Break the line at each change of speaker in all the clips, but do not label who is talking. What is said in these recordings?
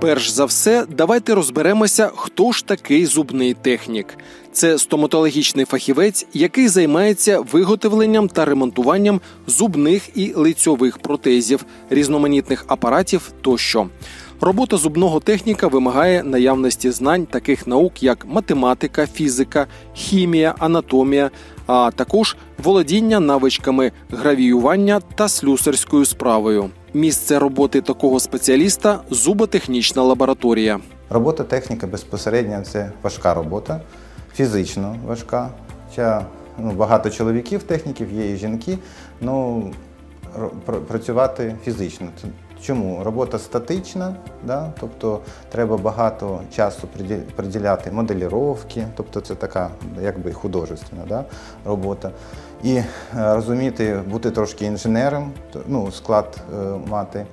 Перш за все, давайте розберемося, хто ж такий зубний технік. Це стоматологічний фахівець, який займається виготовленням та ремонтуванням зубних і лицьових протезів, різноманітних апаратів тощо. Робота зубного техніка вимагає наявності знань таких наук, як математика, фізика, хімія, анатомія, а також володіння навичками гравіювання та слюсарською справою. Місце роботи такого спеціаліста – зуботехнічна лабораторія.
Робота техніка безпосередньо – це важка робота, фізично важка. Багато чоловіків, техніків, є і жінки, працювати фізично. Чому? Робота статична, тобто треба багато часу приділяти моделіровки, тобто це така якби художественна робота. І розуміти, бути трошки інженером, склад мати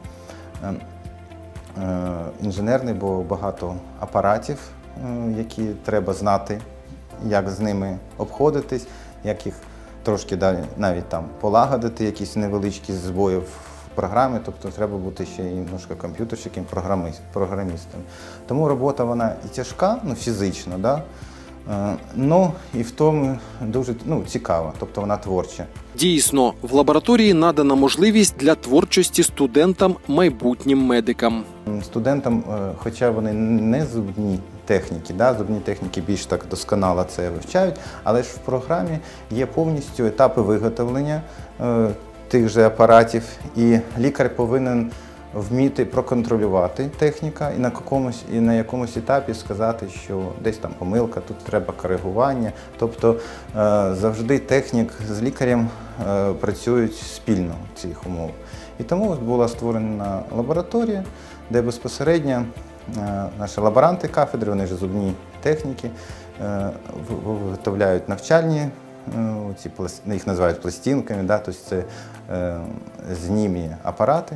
інженерний, бо багато апаратів, які треба знати, як з ними обходитись, як їх трошки навіть там полагодити, якісь невеличкі збої в програмі, тобто треба бути ще і немножко комп'ютерщиком, програмістом. Тому робота вона і тяжка, фізично, і в тому дуже цікава, тобто вона творча.
Дійсно, в лабораторії надана можливість для творчості студентам, майбутнім медикам.
Студентам, хоча вони не зубні техніки, зубні техніки більш так досконало це вивчають, але ж в програмі є повністю етапи виготовлення тих же апаратів, і лікар повинен вміти проконтролювати техніка і на якомусь етапі сказати, що десь там помилка, тут треба коригування. Тобто завжди технік з лікарем працюють спільно в цих умовах. І тому була створена лабораторія, де безпосередньо наші лаборанти кафедри, вони ж зубні техніки, виготовляють навчальні, їх називають пластинками, тобто це знімні апарати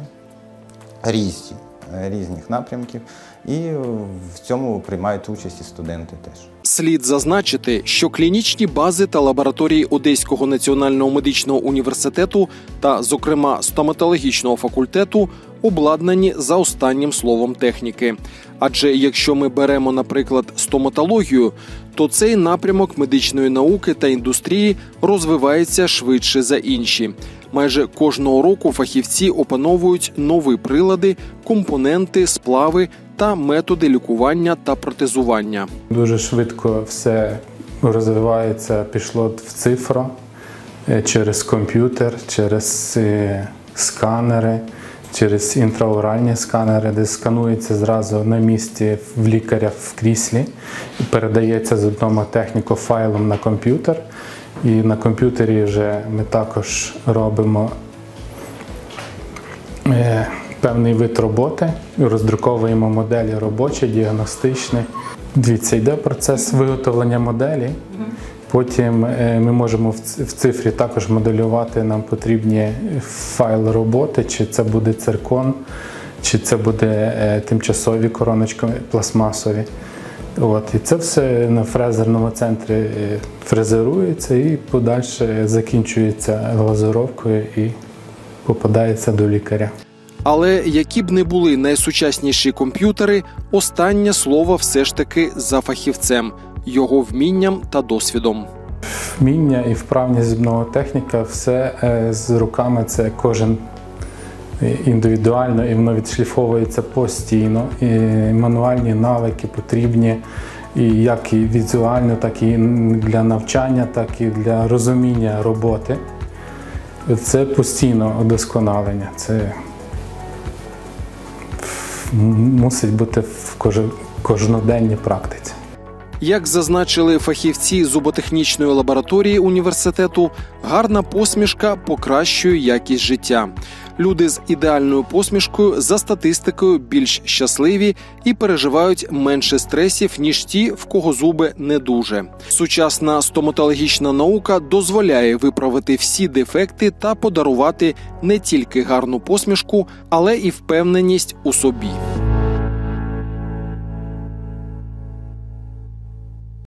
різних напрямків, і в цьому приймають участь і студенти теж.
Слід зазначити, що клінічні бази та лабораторії Одеського національного медичного університету та, зокрема, стоматологічного факультету обладнані за останнім словом техніки. Адже якщо ми беремо, наприклад, стоматологію, то цей напрямок медичної науки та індустрії розвивається швидше за інші. Майже кожного року фахівці опановують нові прилади, компоненти, сплави та методи лікування та протезування.
Дуже швидко все розвивається, пішло в цифру, через комп'ютер, через сканери, через інтраоральні сканери, де сканується зразу на місці в лікаря в кріслі, і передається з одного техніку файлом на комп'ютер. І на комп'ютері вже ми також робимо певний вид роботи, роздруковуємо моделі робочі, діагностичні. Дивіться, йде процес виготовлення моделі. Потім ми можемо в цифрі також моделювати, нам потрібні файли роботи, чи це буде циркон, чи це буде тимчасові короночки пластмасові. І це все на фрезерному центрі фрезерується і подальше закінчується глазуровкою і попадається до лікаря.
Але які б не були найсучасніші комп'ютери, останнє слово все ж таки за фахівцем, його вмінням та досвідом.
Вміння і вправність зубного техніка, все з руками, це кожен індивідуально, і воно відшліфовується постійно. І мануальні навики потрібні і як і візуально, так і для навчання, так і для розуміння роботи. Це постійно удосконалення. Це мусить бути в кожноденній практиці.
Як зазначили фахівці зуботехнічної лабораторії університету, гарна посмішка покращує якість життя. Люди з ідеальною посмішкою за статистикою більш щасливі і переживають менше стресів, ніж ті, в кого зуби не дуже. Сучасна стоматологічна наука дозволяє виправити всі дефекти та подарувати не тільки гарну посмішку, але і впевненість у собі.